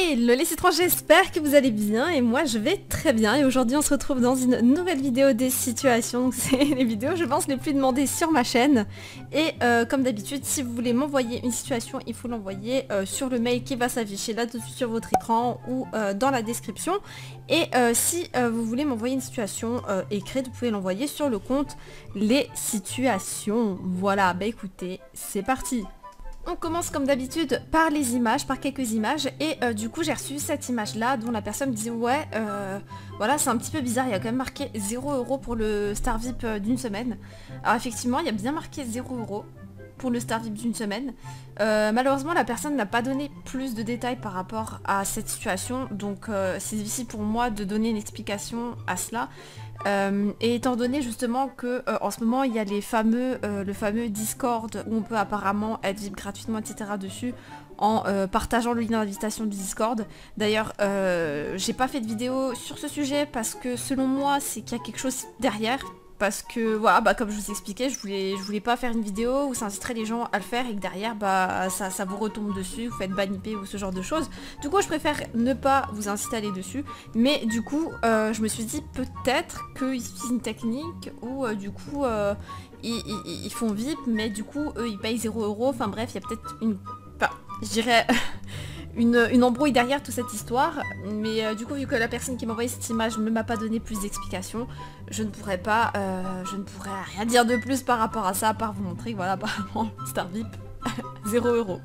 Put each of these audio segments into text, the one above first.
Hello les citrons, j'espère que vous allez bien et moi je vais très bien et aujourd'hui on se retrouve dans une nouvelle vidéo des situations. Donc c'est les vidéos je pense les plus demandées sur ma chaîne et comme d'habitude si vous voulez m'envoyer une situation il faut l'envoyer sur le mail qui va s'afficher là tout de suite sur votre écran ou dans la description et si vous voulez m'envoyer une situation écrite vous pouvez l'envoyer sur le compte les situations. Voilà, bah écoutez c'est parti. On commence comme d'habitude par les images, par quelques images et du coup j'ai reçu cette image là dont la personne me dit ouais voilà c'est un petit peu bizarre, il y a quand même marqué 0€ pour le Star VIP d'une semaine. Alors effectivement il y a bien marqué 0€ pour le Star VIP d'une semaine. Malheureusement la personne n'a pas donné plus de détails par rapport à cette situation donc c'est difficile pour moi de donner une explication à cela. Et étant donné justement que en ce moment il y a le fameux Discord où on peut apparemment être VIP gratuitement etc dessus en partageant le lien d'invitation du Discord. D'ailleurs j'ai pas fait de vidéo sur ce sujet parce que selon moi c'est qu'il y a quelque chose derrière. Parce que voilà, bah comme je vous expliquais, je voulais pas faire une vidéo où ça inciterait les gens à le faire et que derrière bah ça vous retombe dessus, vous faites banniper ou ce genre de choses. Du coup je préfère ne pas vous inciter à aller dessus. Mais du coup je me suis dit peut-être qu'ils utilisent une technique où du coup ils font VIP mais du coup eux ils payent 0€. Enfin bref, il y a peut-être une... Enfin, je dirais... Une embrouille derrière toute cette histoire, mais du coup vu que la personne qui m'a envoyé cette image ne m'a pas donné plus d'explications, je ne pourrais rien dire de plus par rapport à ça, à part vous montrer que voilà apparemment Star VIP 0€.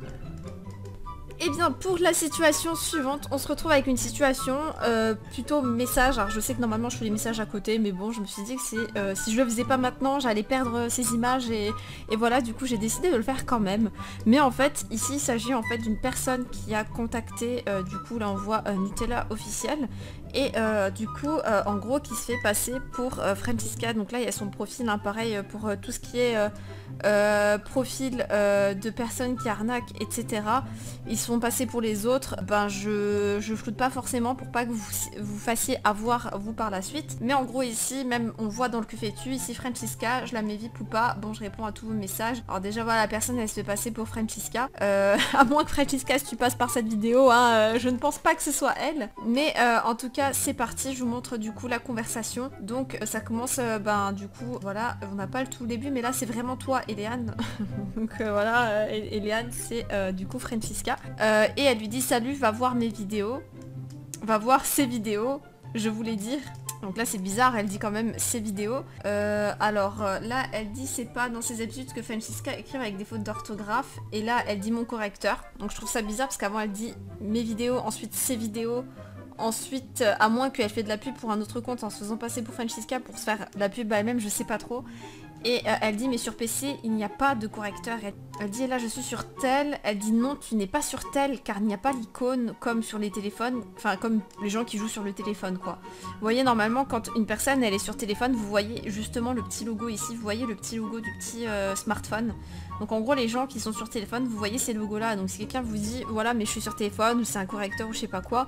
Et bien pour la situation suivante, on se retrouve avec une situation plutôt message. Alors je sais que normalement je fais les messages à côté mais bon je me suis dit que si je le faisais pas maintenant j'allais perdre ces images et voilà du coup j'ai décidé de le faire quand même. Mais en fait ici il s'agit en fait d'une personne qui a contacté du coup là on voit Nutella officiel et du coup en gros qui se fait passer pour Francisca. Donc là il y a son profil hein, pareil pour tout ce qui est profil de personnes qui arnaquent etc. Ils sont passés pour les autres, ben je floute pas forcément pour pas que vous fassiez avoir vous par la suite. Mais en gros ici, même on voit dans le que fais-tu, ici Francisca, je la mets VIP ou pas, bon je réponds à tous vos messages. Alors déjà voilà la personne elle se fait passer pour Francisca. À moins que Francisca si tu passes par cette vidéo, hein, je ne pense pas que ce soit elle. Mais en tout cas c'est parti, je vous montre du coup la conversation. Donc ça commence ben du coup voilà, on n'a pas le tout début mais là c'est vraiment toi Eliane. Donc voilà, Eliane c'est du coup Francisca. Et elle lui dit salut, va voir mes vidéos. Va voir ses vidéos, je voulais dire. Donc là c'est bizarre, elle dit quand même ses vidéos. Alors là elle dit c'est pas dans ses habitudes que Francisca écrive avec des fautes d'orthographe. Et là elle dit mon correcteur. Donc je trouve ça bizarre parce qu'avant elle dit mes vidéos, ensuite ses vidéos. Ensuite, à moins qu'elle fait de la pub pour un autre compte en se faisant passer pour Francisca pour se faire la pub à elle-même, je sais pas trop. Et elle dit mais sur PC il n'y a pas de correcteur. Elle dit là je suis sur tel. Elle dit non tu n'es pas sur tel car il n'y a pas l'icône comme sur les téléphones. Enfin comme les gens qui jouent sur le téléphone quoi. Vous voyez normalement quand une personne elle est sur téléphone vous voyez justement le petit logo ici. Vous voyez le petit logo du petit smartphone. Donc en gros les gens qui sont sur téléphone vous voyez ces logos là. Donc si quelqu'un vous dit voilà mais je suis sur téléphone ou c'est un correcteur ou je sais pas quoi.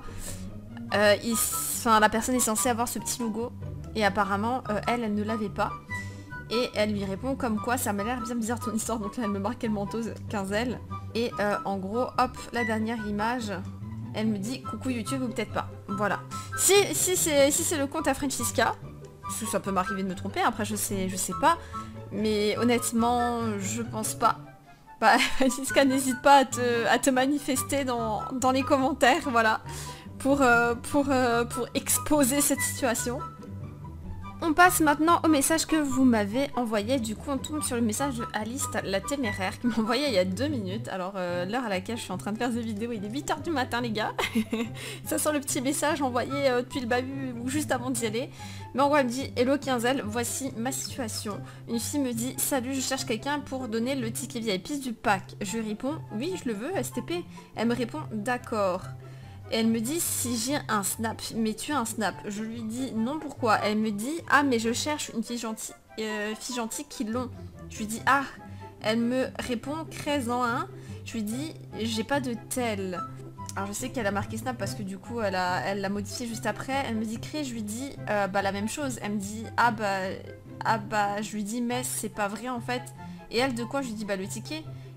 La personne est censée avoir ce petit logo. Et apparemment elle ne l'avait pas. Et elle lui répond comme quoi ça m'a l'air bien bizarre ton histoire. Donc là elle me marque quelle menteuse, 15L. Et en gros hop la dernière image. Elle me dit coucou YouTube ou peut-être pas. Voilà. Si c'est le compte à Francisca, ça peut m'arriver de me tromper, après je sais pas. Mais honnêtement je pense pas. Bah Francisca n'hésite pas à te manifester dans les commentaires, voilà. Pour exposer cette situation. On passe maintenant au message que vous m'avez envoyé. Du coup on tombe sur le message de Alice la téméraire qui m'a envoyé il y a 2 minutes. Alors l'heure à laquelle je suis en train de faire cette vidéo il est 8h du matin les gars. Ça sent le petit message envoyé depuis le bahut ou juste avant d'y aller. Mais en gros elle me dit hello 15L, voici ma situation. Une fille me dit salut je cherche quelqu'un pour donner le ticket VIP du pack. Je lui réponds oui je le veux STP. Elle me répond d'accord. Et elle me dit si j'ai un snap, mais tu as un snap. Je lui dis non pourquoi. Elle me dit ah mais je cherche une fille gentille qui l'ont. Je lui dis ah. Elle me répond crée en un. Je lui dis j'ai pas de tel. Alors je sais qu'elle a marqué snap parce que du coup elle l'a modifié juste après. Elle me dit crée, je lui dis bah la même chose. Elle me dit ah bah je lui dis mais c'est pas vrai en fait. Et elle de quoi je lui dis bah le ticket.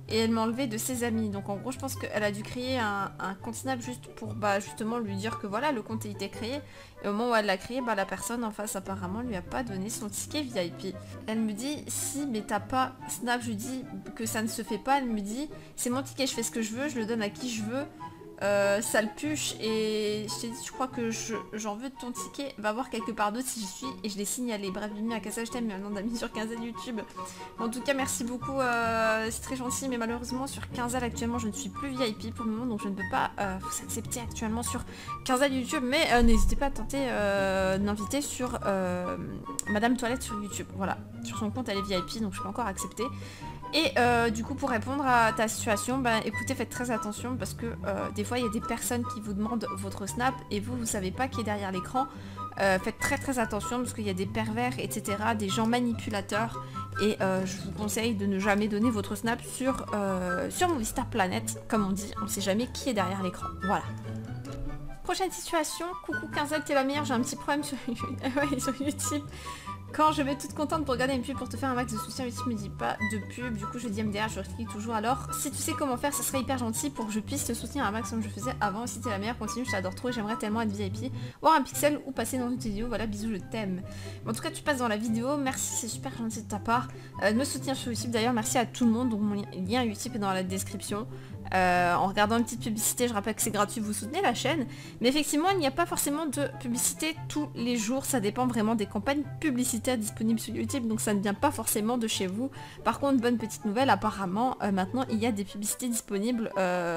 et elle m'a enlevé de ses amis. Donc en gros je pense qu'elle a dû créer un compte Snap juste pour justement lui dire que voilà le compte a été créé. Et au moment où elle l'a créé, la personne en face apparemment lui a pas donné son ticket VIP. Elle me dit si mais t'as pas Snap, je lui dis que ça ne se fait pas, elle me dit c'est mon ticket, je fais ce que je veux, je le donne à qui je veux. Sale puche, et je t'ai dit je crois que j'en veux de ton ticket, va voir quelque part d'autre si j'y suis, et je l'ai signalé. Bref Mimi à Casa je t'aime, un nom d'amis sur Quinzel YouTube. En tout cas merci beaucoup, c'est très gentil, mais malheureusement sur Quinzel actuellement je ne suis plus VIP pour le moment, donc je ne peux pas vous accepter actuellement sur Quinzel YouTube, mais n'hésitez pas à tenter de m'inviter sur Madame Toilette sur YouTube. Voilà, sur son compte elle est VIP, donc je peux encore accepter. Et du coup pour répondre à ta situation, écoutez, faites très attention parce que des fois il y a des personnes qui vous demandent votre Snap et vous savez pas qui est derrière l'écran. Faites très attention parce qu'il y a des pervers, etc., des gens manipulateurs, et je vous conseille de ne jamais donner votre Snap sur Movistar Planet, comme on dit, on sait jamais qui est derrière l'écran. Voilà. Prochaine situation, coucou Quinzel, t'es la meilleure, j'ai un petit problème sur, ouais, sur YouTube. Quand je vais toute contente pour regarder une pub pour te faire un max de soutien, YouTube me dit pas de pub, du coup je dis MDR, je clique toujours. Alors si tu sais comment faire, ça serait hyper gentil pour que je puisse te soutenir un max comme je faisais avant. Si t'es la meilleure, continue, je t'adore trop et j'aimerais tellement être VIP, voir un pixel ou passer dans une vidéo. Voilà, bisous, je t'aime. En tout cas tu passes dans la vidéo, merci, c'est super gentil de ta part de me soutenir sur YouTube. D'ailleurs merci à tout le monde, donc mon lien YouTube est dans la description. En regardant une petite publicité, je rappelle que c'est gratuit, vous soutenez la chaîne, mais effectivement il n'y a pas forcément de publicité tous les jours, ça dépend vraiment des campagnes publicitaires disponibles sur YouTube, donc ça ne vient pas forcément de chez vous. Par contre, bonne petite nouvelle, apparemment maintenant il y a des publicités disponibles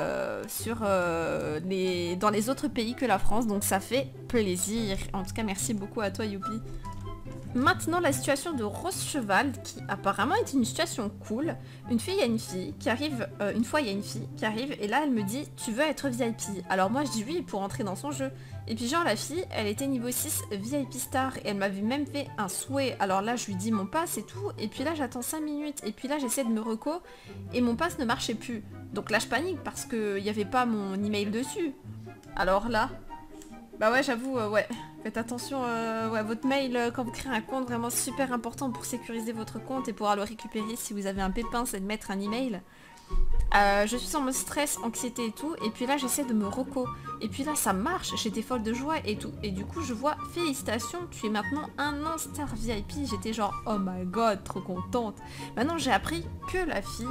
dans les autres pays que la France, donc ça fait plaisir. En tout cas merci beaucoup à toi Youpi. Maintenant la situation de Rose Cheval qui apparemment est une situation cool. Une fois il y a une fille qui arrive et là elle me dit tu veux être VIP. Alors moi je dis oui pour entrer dans son jeu. Et puis genre la fille elle était niveau 6 VIP star et elle m'avait même fait un souhait. Alors là je lui dis mon pass et tout, et puis là j'attends 5 minutes et puis là j'essaie de me reco et mon pass ne marchait plus. Donc là je panique parce qu'il n'y avait pas mon email dessus. Alors là, bah ouais j'avoue, ouais. Faites attention, ouais, votre mail, quand vous créez un compte, vraiment super important pour sécuriser votre compte et pouvoir le récupérer si vous avez un pépin, c'est de mettre un email. Je suis en mode stress, anxiété et tout, et puis là j'essaie de me reco. Et puis là ça marche, j'étais folle de joie et tout. Et du coup je vois, félicitations, tu es maintenant un an star VIP. J'étais genre, oh my god, trop contente. Maintenant j'ai appris que la fille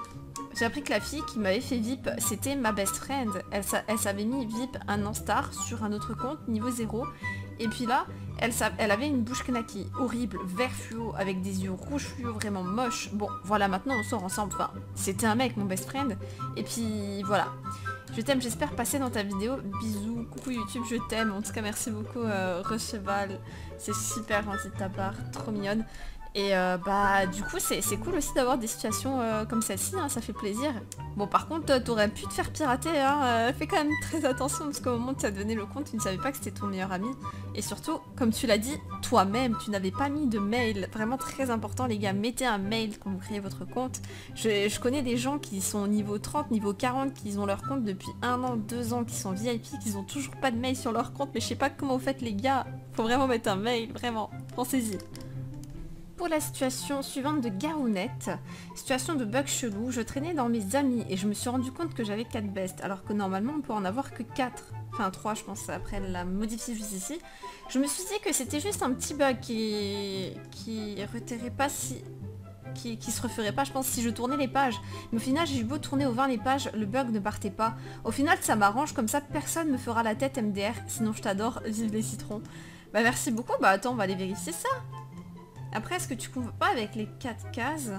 qui m'avait fait VIP, c'était ma best friend. Elle s'avait mis VIP un an star sur un autre compte, niveau 0. Et puis là, elle avait une bouche knacky, horrible, vert fluo, avec des yeux rouges fluo, vraiment moche. Bon, voilà, maintenant on sort ensemble. Enfin, c'était un mec, mon best friend. Et puis, voilà. Je t'aime, j'espère passer dans ta vidéo. Bisous, coucou YouTube, je t'aime. En tout cas, merci beaucoup, Recheval. C'est super gentil de ta part, trop mignonne. Et du coup c'est cool aussi d'avoir des situations comme celle-ci, hein, ça fait plaisir. Bon par contre t'aurais pu te faire pirater, hein, fais quand même très attention parce qu'au moment où tu as donné le compte tu ne savais pas que c'était ton meilleur ami. Et surtout comme tu l'as dit toi-même, tu n'avais pas mis de mail, vraiment très important les gars, mettez un mail quand vous créez votre compte. Je connais des gens qui sont niveau 30, niveau 40, qui ont leur compte depuis 1 an, 2 ans, qui sont VIP, qui ont toujours pas de mail sur leur compte, mais je sais pas comment vous faites les gars, faut vraiment mettre un mail, vraiment, pensez-y. Pour la situation suivante de Garounette, situation de bug chelou, je traînais dans mes amis et je me suis rendu compte que j'avais 4 bestes, alors que normalement on peut en avoir que 4, enfin 3 je pense, après elle l'a modifié juste ici. Je me suis dit que c'était juste un petit bug qui reterait pas si... Qui se referait pas je pense si je tournais les pages. Mais au final j'ai eu beau tourner au 20 les pages, le bug ne partait pas. Au final ça m'arrange, comme ça personne me fera la tête MDR, sinon je t'adore, vive les citrons. Bah merci beaucoup, bah attends on va aller vérifier ça. Après, est-ce que tu convoques pas avec les 4 cases?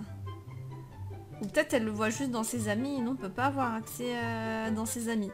Ou peut-être elle le voit juste dans ses amis, non, on peut pas avoir accès dans ses amis.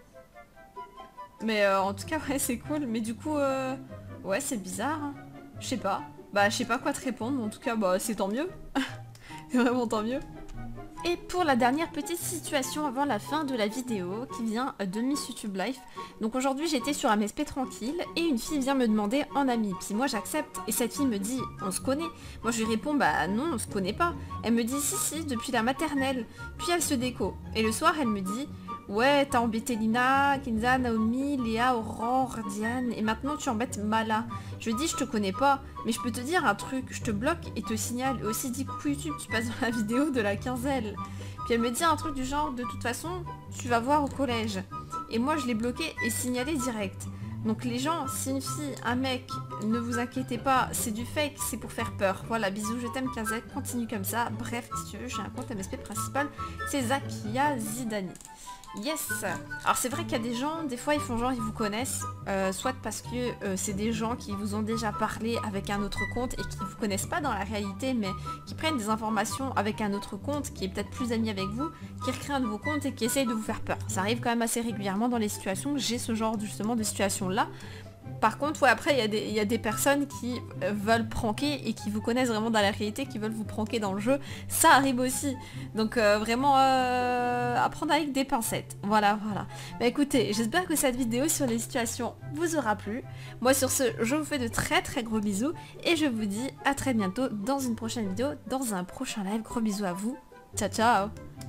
Mais en tout cas, ouais, c'est cool. Mais du coup, ouais, c'est bizarre. Hein. Je sais pas. Bah, je sais pas quoi te répondre, en tout cas, bah, c'est tant mieux. C'est vraiment tant mieux. Et pour la dernière petite situation avant la fin de la vidéo qui vient de Miss YouTube Life. Donc aujourd'hui j'étais sur un MSP tranquille et une fille vient me demander en ami. Puis moi j'accepte et cette fille me dit on se connaît. Moi je lui réponds bah non on se connaît pas. Elle me dit si depuis la maternelle. Puis elle se déco. Et le soir elle me dit Ouais, t'as embêté Lina, Kenza, Naomi, Léa, Aurore, Diane, et maintenant tu embêtes Mala. Je dis, je te connais pas, mais je peux te dire un truc, je te bloque et te signale. Et aussi dit, coucou YouTube, tu passes dans la vidéo de la quinzaine. Puis elle me dit un truc du genre, de toute façon, tu vas voir au collège. Et moi, je l'ai bloqué et signalé direct. Donc les gens, si une fille, un mec, ne vous inquiétez pas, c'est du fake, c'est pour faire peur. Voilà, bisous, je t'aime Quinzaine, continue comme ça. Bref, si tu veux, j'ai un compte MSP principal, c'est Zakia Zidani. Yes. Alors c'est vrai qu'il y a des gens, des fois ils font genre ils vous connaissent, soit parce que c'est des gens qui vous ont déjà parlé avec un autre compte et qui vous connaissent pas dans la réalité, mais qui prennent des informations avec un autre compte qui est peut-être plus ami avec vous, qui recréent un nouveau compte et qui essayent de vous faire peur. Ça arrive quand même assez régulièrement dans les situations, j'ai ce genre justement de situation là. Par contre, ouais, après, il y a des personnes qui veulent pranker et qui vous connaissent vraiment dans la réalité, qui veulent vous pranker dans le jeu. Ça arrive aussi. Donc vraiment, à prendre avec des pincettes. Voilà, voilà. Bah écoutez, j'espère que cette vidéo sur les situations vous aura plu. Moi, sur ce, je vous fais de très très gros bisous. Et je vous dis à très bientôt dans une prochaine vidéo, dans un prochain live. Gros bisous à vous. Ciao, ciao.